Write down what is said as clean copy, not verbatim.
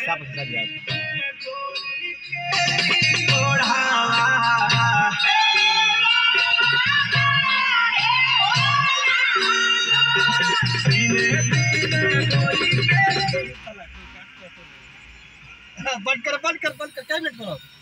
हिसाब से कर दिया बंद कर क्या मिनट करो।